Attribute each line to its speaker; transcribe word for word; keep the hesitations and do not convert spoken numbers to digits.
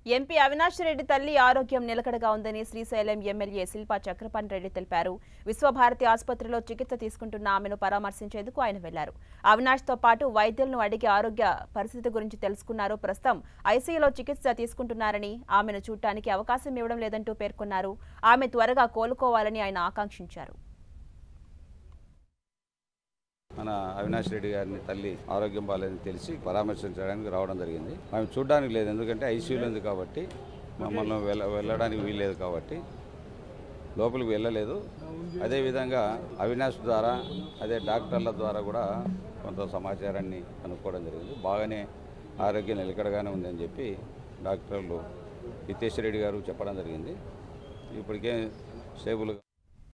Speaker 1: MP Avinash Reddy తల్లి ఆరోగ్యం నిలకడగా ఉందని శ్రీశైలం ఎమ్మెల్యే శిల్పా చక్రపాణి రెడ్డి తెలిపారు. విశ్వభారతి ఆసుపత్రిలో చికిత్స తీసుకుంటున్న ఆమెను పరామర్శించేందుకు ఆయన వెళ్లారు. అవినాష్తో పాటు వైద్యులను అడిగి ఆరోగ్య పరిస్థితి గురించి తెలుసుకున్నారు. ప్రస్తుతం ఐసీయూలో చికిత్స తీసుకుంటున్నారని, ఆమెను చూడటానికి అవకాశం ఇవ్వడం లేదంటూ పేర్కొన్నారు. ఆమె త్వరగా కోలుకోవాలని ఆయన ఆకాంక్షించారు.
Speaker 2: మన అవినాష్ రెడ్డి గారిని తల్లి ఆరోగ్యం బాగాలేదని తెలిసి పరామర్శించడానికి రావడం జరిగింది. ఆమె చూడడానికి లేదు, ఎందుకంటే ఐసీయూలో ఉంది కాబట్టి మమ్మల్ని వెళ్ళ వెళ్ళడానికి వీల్లేదు కాబట్టి లోపలికి వెళ్ళలేదు. అదేవిధంగా అవినాష్ ద్వారా అదే డాక్టర్ల ద్వారా కూడా కొంత సమాచారాన్ని కనుక్కోవడం జరిగింది. బాగానే ఆరోగ్యం నిలకడగానే ఉందని చెప్పి డాక్టర్లు హితేష్ రెడ్డి గారు చెప్పడం జరిగింది. ఇప్పటికే స్టేబుల్